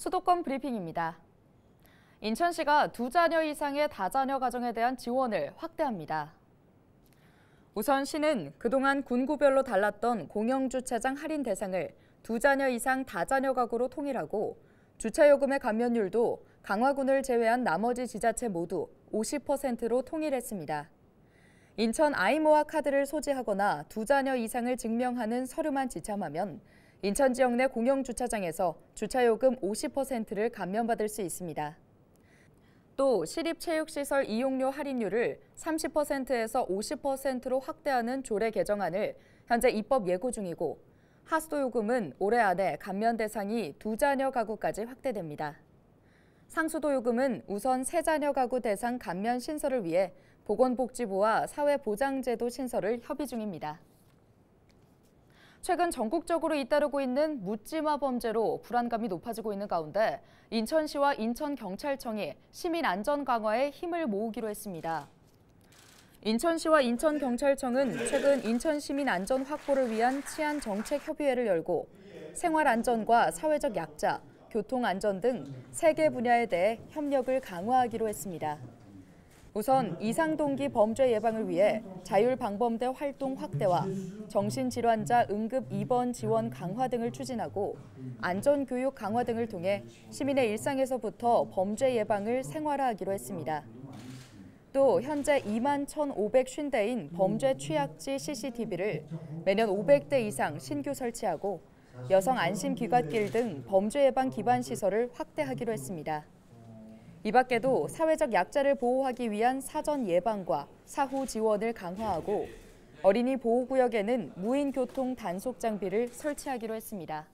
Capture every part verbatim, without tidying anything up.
수도권 브리핑입니다. 인천시가 두 자녀 이상의 다자녀 가정에 대한 지원을 확대합니다. 우선 시는 그동안 군구별로 달랐던 공영주차장 할인 대상을 두 자녀 이상 다자녀 가구로 통일하고 주차요금의 감면율도 강화군을 제외한 나머지 지자체 모두 오십 퍼센트로 통일했습니다. 인천 아이모아 카드를 소지하거나 두 자녀 이상을 증명하는 서류만 지참하면 인천 지역 내 공영주차장에서 주차요금 오십 퍼센트를 감면받을 수 있습니다. 또 시립체육시설 이용료 할인율을 삼십 퍼센트에서 오십 퍼센트로 확대하는 조례 개정안을 현재 입법 예고 중이고 하수도요금은 올해 안에 감면 대상이 두 자녀 가구까지 확대됩니다. 상수도요금은 우선 세 자녀 가구 대상 감면 신설을 위해 보건복지부와 사회보장제도 신설을 협의 중입니다. 최근 전국적으로 잇따르고 있는 묻지마 범죄로 불안감이 높아지고 있는 가운데 인천시와 인천경찰청이 시민 안전 강화에 힘을 모으기로 했습니다. 인천시와 인천경찰청은 최근 인천 시민 안전 확보를 위한 치안 정책 협의회를 열고 생활 안전과 사회적 약자, 교통 안전 등 세 개 분야에 대해 협력을 강화하기로 했습니다. 우선 이상동기 범죄 예방을 위해 자율방범대 활동 확대와 정신질환자 응급 입원 지원 강화 등을 추진하고 안전교육 강화 등을 통해 시민의 일상에서부터 범죄 예방을 생활화하기로 했습니다. 또 현재 이만 천오백오십 대인 범죄 취약지 씨씨티비를 매년 오백 대 이상 신규 설치하고 여성 안심귀갓길 등 범죄 예방 기반 시설을 확대하기로 했습니다. 이 밖에도 사회적 약자를 보호하기 위한 사전 예방과 사후 지원을 강화하고 어린이 보호구역에는 무인 교통 단속 장비를 설치하기로 했습니다.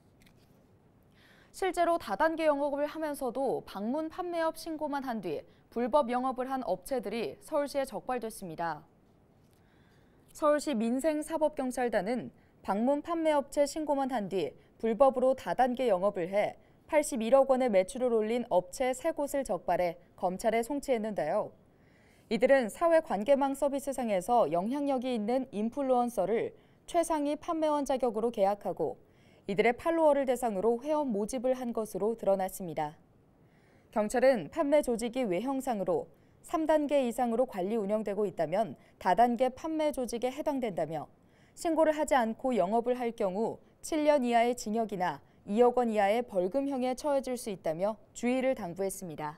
실제로 다단계 영업을 하면서도 방문 판매업 신고만 한 뒤 불법 영업을 한 업체들이 서울시에 적발됐습니다. 서울시 민생사법경찰단은 방문 판매업체 신고만 한 뒤 불법으로 다단계 영업을 해 팔십일억 원의 매출을 올린 업체 세 곳을 적발해 검찰에 송치했는데요. 이들은 사회관계망 서비스상에서 영향력이 있는 인플루언서를 최상위 판매원 자격으로 계약하고 이들의 팔로워를 대상으로 회원 모집을 한 것으로 드러났습니다. 경찰은 판매 조직이 외형상으로 삼 단계 이상으로 관리 운영되고 있다면 다단계 판매 조직에 해당된다며 신고를 하지 않고 영업을 할 경우 칠 년 이하의 징역이나 이억 원 이하의 벌금형에 처해질 수 있다며 주의를 당부했습니다.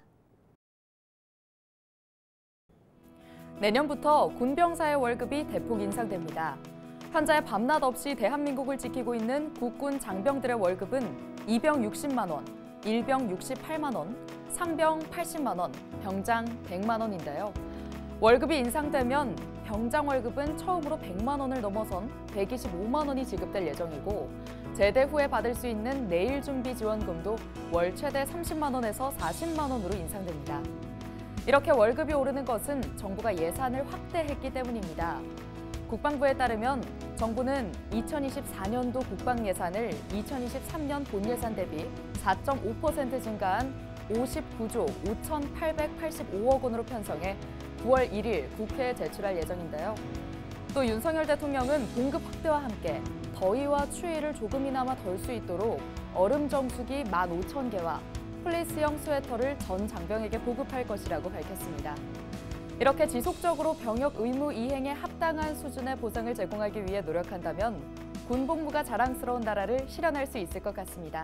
내년부터 군병사의 월급이 대폭 인상됩니다. 현재 밤낮 없이 대한민국을 지키고 있는 국군 장병들의 월급은 이병 육십만 원, 일병 육십팔만 원, 상병 팔십만 원, 병장 백만 원인데요. 월급이 인상되면 병장 월급은 처음으로 백만 원을 넘어선 백이십오만 원이 지급될 예정이고 제대 후에 받을 수 있는 내일 준비 지원금도 월 최대 삼십만 원에서 사십만 원으로 인상됩니다. 이렇게 월급이 오르는 것은 정부가 예산을 확대했기 때문입니다. 국방부에 따르면 정부는 이천이십사 년도 국방 예산을 이천이십삼 년 본 예산 대비 사 점 오 퍼센트 증가한 오십구조 오천팔백팔십오억 원으로 편성해 구월 일일 국회에 제출할 예정인데요. 또 윤석열 대통령은 공급 확대와 함께 더위와 추위를 조금이나마 덜 수 있도록 얼음 정수기 만 오천 개와 플리스형 스웨터를 전 장병에게 보급할 것이라고 밝혔습니다. 이렇게 지속적으로 병역 의무 이행에 합당한 수준의 보상을 제공하기 위해 노력한다면 군복무가 자랑스러운 나라를 실현할 수 있을 것 같습니다.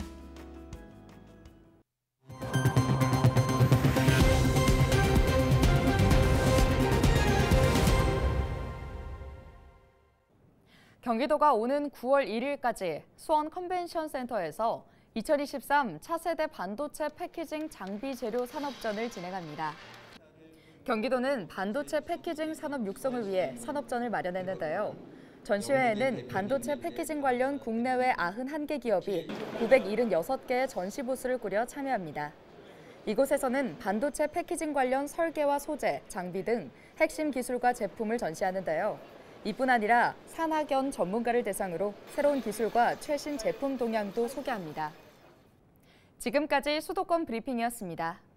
경기도가 오는 구월 일일까지 수원 컨벤션 센터에서 이천이십삼 차세대 반도체 패키징 장비 재료 산업전을 진행합니다. 경기도는 반도체 패키징 산업 육성을 위해 산업전을 마련했는데요. 전시회에는 반도체 패키징 관련 국내외 구십일 개 기업이 구백칠십육 개의 전시 부스를 꾸려 참여합니다. 이곳에서는 반도체 패키징 관련 설계와 소재, 장비 등 핵심 기술과 제품을 전시하는데요. 이뿐 아니라 산학연 전문가를 대상으로 새로운 기술과 최신 제품 동향도 소개합니다. 지금까지 수도권 브리핑이었습니다.